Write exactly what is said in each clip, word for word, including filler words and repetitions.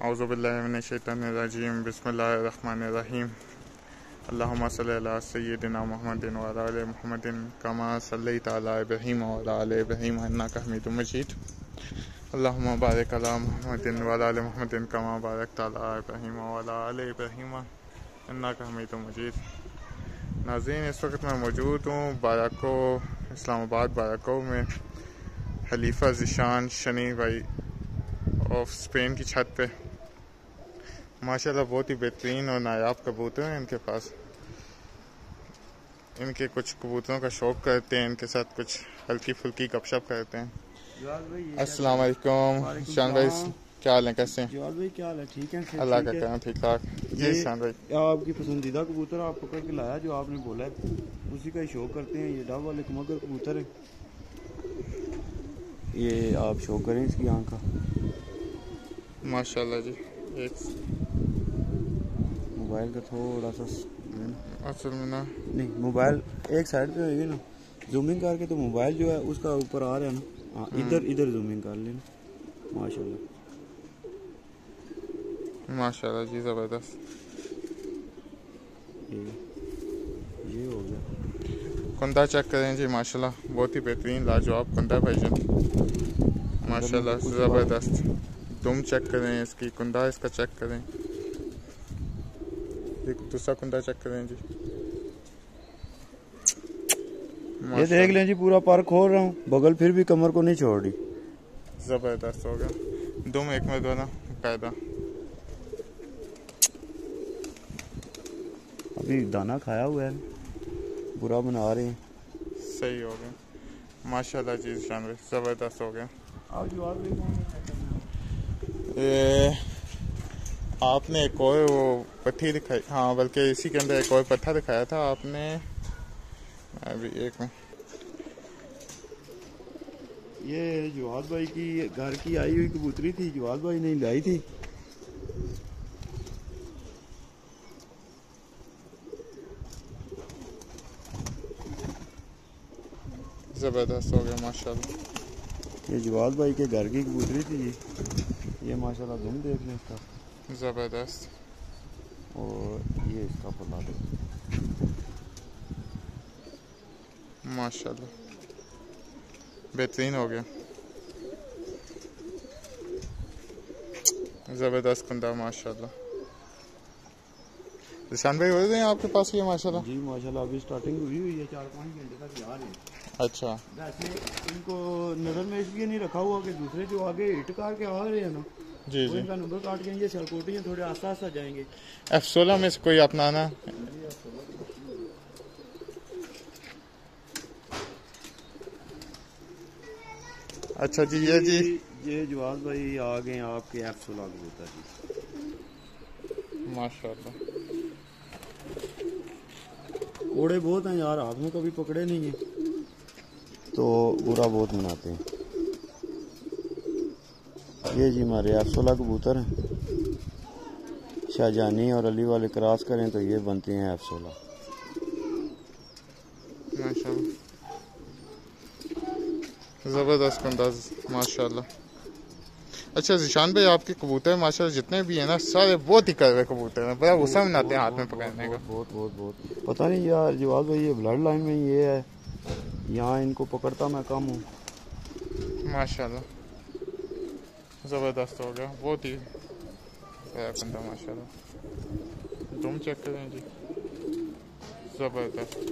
औज़ुबिल्लाहि मिनश्शैतानिर्रजीम बिस्मिल्लाहिर्रहमानिर्रहीम अल्लाहुम्मा सल्लि अला सय्यिदिना मुहम्मदिन व अला आलि मुहम्मदिन कमा सल्लैता अला इब्राहीम व अला आलि इब्राहीम इन्नका हमीदुम मजीद अल्लाहुम्मा बारिक अला मुहम्मदिन व अला आलि मुहम्मदिन कमा बारकता अला इब्राहीम व अला आलि इब्राहीम इन्नका हमीदुम मजीद। नाज़रीन, इस वक्त मैं मौजूद हूँ बाराको इस्लामाबाद बाराको में खलीफा ज़ीशान शनी भाई ऑफ स्पेन की छत पे। माशाल्लाह बहुत ही बेहतरीन और नायाब कबूतर हैं इनके पास। इनके कुछ कबूतरों का शौक करते हैं, इनके साथ कुछ हल्की फुल्की गपशप करते हैं। अस्सलाम वालेकुम शान भाई, क्या हाल है, कैसे हैं? जवाल भाई क्या हाल है? ठीक है, अल्लाह का करम, ठीक ठाक। जी शान भाई, आपकी पसंदीदा कबूतर आप पकड़ के लाया, जो आपने बोला है उसी का ही शौक करते हैं। ये डब वाले मगर कबूतर है, ये आप शौक करें इसकी आँख का। माशाल्लाह जी। एक मोबाइल का थोड़ा सा असल में ना नहीं, मोबाइल एक साइड पे होगी ना, जूमिंग करके तो मोबाइल जो है उसका ऊपर आ रहा है ना। हाँ, इधर इधर जूमिंग कर लेना। माशाल्लाह माशाल्लाह जी, ज़बरदस्त। ये ये हो गया। कुंदा चेक करें जी, माशाल्लाह बहुत ही बेहतरीन लाजवाब कुंदा भाईजान, माशाल्लाह ज़बरदस्त। दुम चेक करें इसकी, कुंदा इसका चेक करें, एक दूसरा कुंदा चेक करें जी। ये देख लें जी, पूरा पर खोल रहा हूँ, बगल फिर भी कमर को नहीं छोड़ रही। ज़बरदस्त हो गया। दुम एक में दो ना पैदा। अभी दाना खाया हुआ है, बुरा बना रहे हैं। सही हो गया माशाल्लाह जी शान भाई, ज़बरदस्त हो गया। आप जवाब भी ये आपने एक और वो पत्थर दिखाई, हाँ बल्कि इसी के अंदर एक और पत्थर दिखाया था आपने अभी एक में। ये जवाद भाई की घर की आई हुई कबूतरी थी, जवाद भाई ने लाई थी। ज़बरदस्त हो गया माशाल्लाह। ये जवाद भाई के घर की कबूतरी थी जी। ये माशाल्लाह दुम देख लें इसका, ज़बरदस्त। और ये इसका पला दे माशाल्लाह बेहतरीन हो गया, ज़बरदस्त कुंदा माशाल्लाह। निशान भाई हो गए हैं आपके पास ये माशाल्लाह? जी माशाल्लाह अभी स्टार्टिंग हुई हुई है, चार पाँच घंटे तक जा रहे हैं। अच्छा, वैसे इनको नज़र में इसलिए नहीं रखा हुआ कि दूसरे जो आगे हिट कार के आ रहे हैं ना, जी वो जी। इनका नंबर काट के ये सरकोटी हैं, थोड़े आस्ता आस्ता जाएंगे। एफ सोलह में से कोई अपनाना। अच्छा जी, ये जी ये जवाब भाई आ गए आपके एफ सोलह कबूतर जी, माशाल्लाह। कोड़े बहुत हैं यार, हाथ में कभी पकड़े नहीं है तो बुरा बहुत मनाते हैं। ये जी हमारे एफ सोलह कबूतर हैं, शाहजानी और अली वाले क्रॉस करें तो ये बनते हैं एफ सोलह। माशाल्लाह ज़बरदस्त अंदाज माशाल्लाह। अच्छा ज़ीशान भाई, आपके कबूतर माशाल्लाह जितने भी हैं ना, सारे बहुत ही कड़वे कबूतर हैं, बड़ा गुस्सा मनाते हैं हाथ में पकड़ने का। बहुत बहुत बहुत पता नहीं यार जवाब भाई, ये ब्लड लाइन में ये है, यहाँ इनको पकड़ता मैं कम हूँ। माशाल्लाह ज़बरदस्त हो गया, बहुत ही बंदा माशाल्लाह। तुम चेक करें जी, ज़बरदस्त।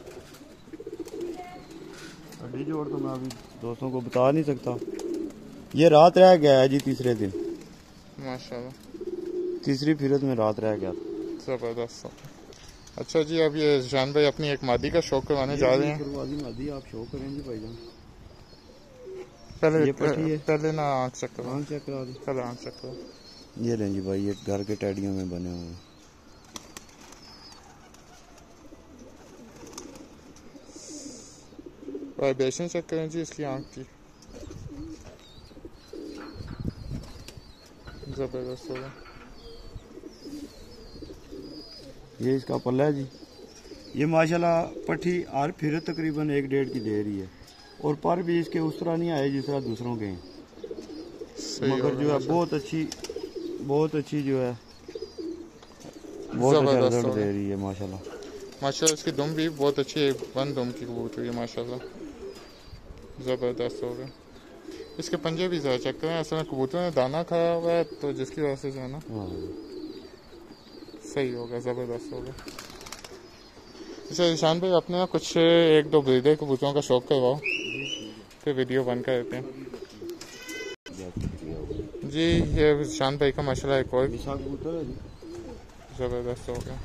अभी जोड़ तो मैं अभी दोस्तों को बता नहीं सकता। ये रात रह गया है जी, तीसरे दिन माशाल्लाह, तीसरी फिरत में रात रह गया। ज़बरदस्त। अच्छा जी, अब ये ज़ीशान भाई अपनी एक मादी का शौक करवाने जा रहे हैं। मादी आप शौक करें जी भाईजान। पहले ये पट्टी है, पहले ना आँख चेक करो, आँख चेक करा दे, पहले आँख चेक करो। ये लें जी भाई, ये घर के टैडियों में बने हुए हैं। वाइब्रेशन चेक करें जी इसकी आँख की, ज़बरदस्त होगा। ये इसका पल्ला है जी। ये माशाल्लाह पट्टी हर फिर तकरीबन एक डेढ़ की दे रही है, और पर भी इसके उस तरह नहीं आए जिस तरह दूसरों के हैं, मगर जो है बहुत अच्छी बहुत अच्छी जो है, बहुत अच्छा रिजल्ट दे रही है माशाल्लाह। माशाल्लाह इसकी दुम भी बहुत अच्छी है, वन दुम की कबूतरी है माशाल्लाह, ज़बरदस्त हो गया। इसके पंजे भी ज़रा चेक करें, असल में कबूतर ने दाना खाया हुआ है तो जिसकी वजह से जो है ना सही हो गया, ज़बरदस्त हो गया। अच्छा ईशान भाई, अपने ना कुछ एक दो ब्रीडर कबूतरों का शौक करवाओ, फिर वीडियो बंद कर देते हैं जी। ये ईशान भाई का माशाल्लाह एक और कबूतर है जी, ज़बरदस्त हो गया।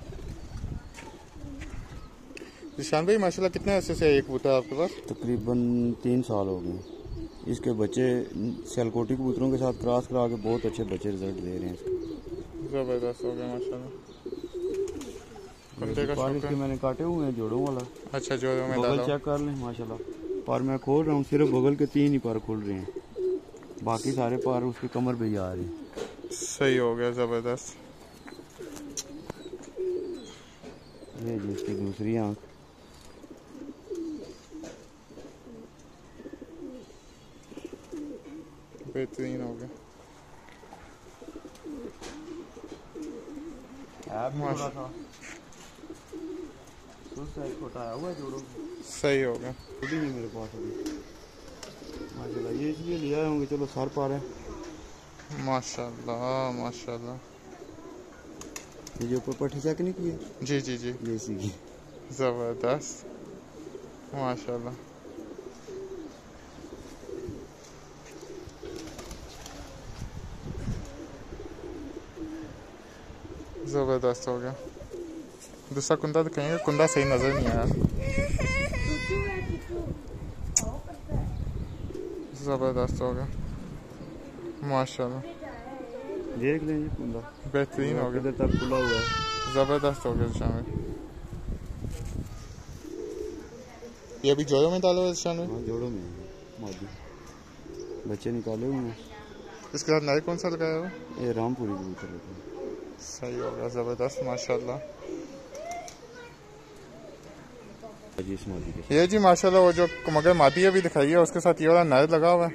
ईशान भाई माशाल्लाह कितने अरसे से एक कबूतर आपके पास? तकरीबन तीन साल हो गए। इसके बच्चे सियालकोटी कबूतरों के साथ क्रॉस करा के बहुत अच्छे बच्चे रिजल्ट दे रहे हैं इसके। ज़बरदस्त हो गया माशाल्लाह। कुत्ते का पर इसके मैंने काटे हुए हैं जोड़ों वाला। अच्छा जोड़ों में बगल चेक कर लें माशाल्लाह, पर मैं खोल रहा हूँ, सिर्फ बगल के तीन ही पर खुल रहे हैं, बाकी सारे पर उसकी कमर पे ही आ रहे हैं। सही हो गया, ज़बरदस्त। ये जी इसकी दूसरी आँख, बेहतरीन हो गया। छोटा आया हुआ जोड़ों, सही हो गया। खुद ही नहीं मेरे पास अभी माशाल्लाह। ये इसलिए लिया होंगे, चलो सर पर है माशाल्लाह माशाल्लाह। ये जो ऊपर पट्टी चेक नहीं किए? जी जी जी, ये इसी की। ज़बरदस्त माशाल्लाह। ज़बरदस्त हो गया। दूसरा कुंदा तो कहेंगे, कुंदा सही नज़र नहीं आया। ज़बरदस्त हो गया माशाल्लाह। देख लें ये कुंदा बेहतरीन हो गया, इधर तक खुला हुआ है, ज़बरदस्त हो गया शामिल। ये अभी जोड़ों में डालो शामिल? हाँ जोड़ों में मादी बच्चे निकाले हुए हैं। इसके साथ नए कौन सा लगाया हुआ? ये रामपुरी कबूतर होता है। सही हो गया, ज़बरदस्त माशाल्लाह। जी इस मादी के ये जी माशाल्लाह, वो जो मगर मादी अभी दिखाई है उसके साथ ये वाला नर लगा हुआ है।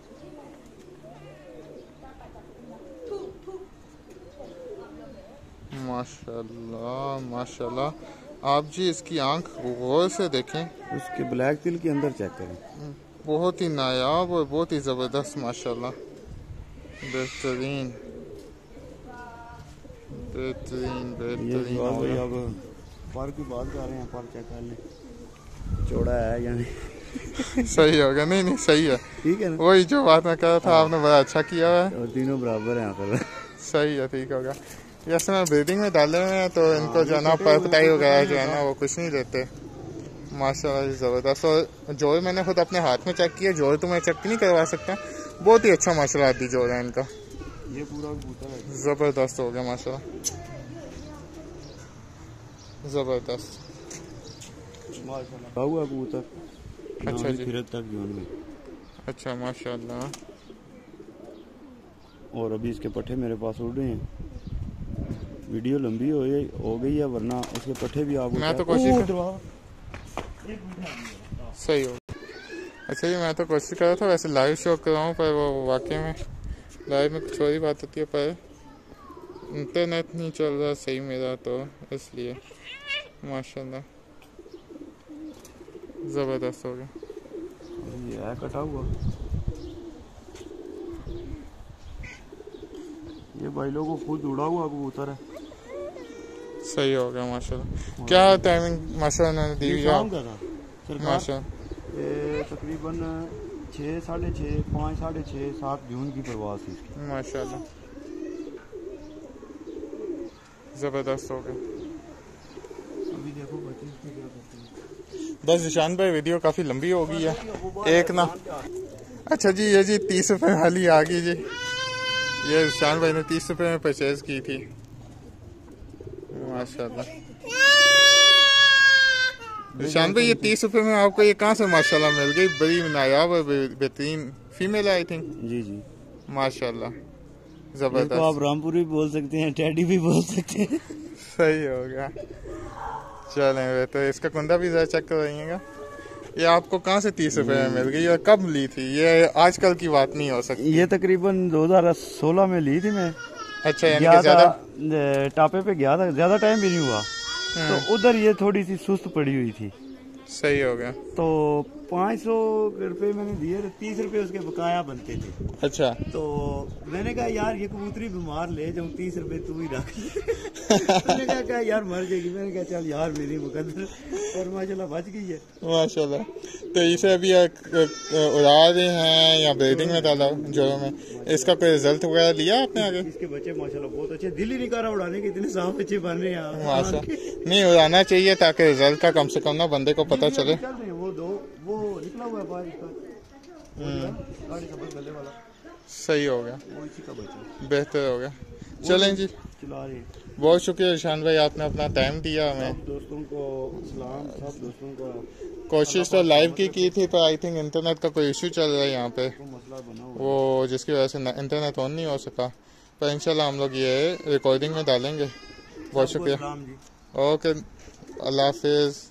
माशाल्लाह माशाल्लाह। आप जी इसकी आंख गौर से देखें, उसके ब्लैक तिल के अंदर चेक करें, बहुत ही नायाब और बहुत ही ज़बरदस्त माशाल्लाह, बेहतरीन बेहतरीन बेहतरीन हो गया। अब पर की बात कर रहे हैं, पर चेक कर लें चौड़ा है या नहीं। सही हो गया, नहीं नहीं सही है, ठीक है ना, वही जो बात मैं कह रहा था, आपने बड़ा अच्छा किया है। और तीनों बराबर हैं यहाँ पर। सही है, ठीक हो गया। जैसे मैं ब्रीडिंग में डाले हुए हैं तो इनको जो है ना पर पटाई वगैरह जो है ना वो कुछ नहीं देते माशाल्लाह, ज़बरदस्त। और जोड़ मैंने खुद अपने हाथ में चेक किया, जोड़ तो मैं चेक नहीं करवा सकता, बहुत ही अच्छा माशाल्लाह आदि जोड़ है इनका। ये पूरा कबूतर है, ज़बरदस्त हो गया माशाल्लाह, ज़बरदस्त माशाल्लाह। हुआ कबूतर अच्छा जी, फिर तक जोन में। अच्छा माशाल्लाह। और अभी इसके पट्टे मेरे पास उड़ रहे हैं। वीडियो लंबी हो गई हो गई है, वरना इसके पट्टे भी आपको मैं तो कोशिश कर... सही हो। अच्छा जी, मैं तो कोशिश कर रहा था वैसे लाइव शो कराऊँ, पर वो वाकई में लाइव में कुछ और ही बात होती है, पर इंटरनेट नहीं चल रहा सही मेरा, तो इसलिए माशाल्लाह ज़बरदस्त हो गया। ये है कटा हुआ, ये भाई लोगों को खुद उड़ा हुआ कबूतर है। सही हो गया माशाल्लाह। क्या टाइमिंग माशाल्लाह ने दी हुई है माशाल्लाह? तकरीबन छः साढ़े छः पाँच साढ़े छः सात जून की परवाज थी माशाल्लाह, ज़बरदस्त हो गया। अभी देखो बच्चे इसमें क्या करते हैं। बस ईशान भाई वीडियो काफ़ी लंबी हो गई है एक ना। अच्छा जी, ये जी तीस रुपये वाली आ गई जी, ये ईशान भाई ने तीस रुपये में परचेज की थी माशाल्लाह। ईशान भाई ये तीस रुपये में आपको ये कहाँ से माशाल्लाह मिल गई? बड़ी नायाब और बेहतरीन फीमेल आई थिंक। जी जी माशाल्लाह, जबरदस्त। तो आप रामपुरी भी बोल सकते हैं, टैडी भी बोल सकते हैं। सही हो गया। चलें, तो इसका कुंदा भी जरा चेक करवाइएगा। ये आपको कहाँ से तीस रुपए में मिल गई और कब ली थी? ये आजकल की बात नहीं हो सकती। ये तकरीबन दो हज़ार सोलह में ली थी मैं। अच्छा, यानी गया कि ज्यादा था टापे पे गया था, ज्यादा टाइम भी नहीं हुआ, तो उधर ये थोड़ी सी सुस्त पड़ी हुई थी। सही हो गया। तो पाँच सौ रुपये मैंने दिए, तीस रुपए उसके बकाया बनते थे। अच्छा, तो मैंने कहा यार ये कबूतरी बीमार ले जाऊँ, तीस रुपए तू ही रख। मैंने कहा, कहा यार मर जाएगी। मैंने कहा चल यार मेरी मुकद्दर, और माशाल्लाह बच गई है माशाल्लाह। तो इसे अभी उड़ा रहे हैं या ब्रीडिंग में डाला जोरों में, इसका कोई रिजल्ट वगैरह लिया आपने आगे? इसके बच्चे माशाल्लाह बहुत अच्छे, दिल ही नहीं कर रहा उड़ाने के, इतने साफ बच्चे बन रहे हैं माशाल्लाह। नहीं, उड़ाना चाहिए ताकि रिजल्ट का कम से कम ना बंदे को पता चले। चल रहे हैं वो दो, वो निकला हुआ है बाहर इसका गाड़ी का बस गले वाला। सही हो गया, वो इसी का बच्चा, बेहतर हो गया। चलें जी, चला रहे हैं। बहुत शुक्रिया ईशान भाई, आपने अपना टाइम दिया हमें। सब दोस्तों को सलाम, सब दोस्तों को। कोशिश तो लाइव की की थी, पर आई थिंक इंटरनेट का कोई इशू चल रहा है यहाँ पे, मसला बना हुआ, वो जिसकी वजह से इंटरनेट ऑन नहीं हो सका। पर इंशाल्लाह हम लोग ये रिकॉर्डिंग में डालेंगे। बहुत शुक्रिया। ओके, अल्लाह हाफिज़।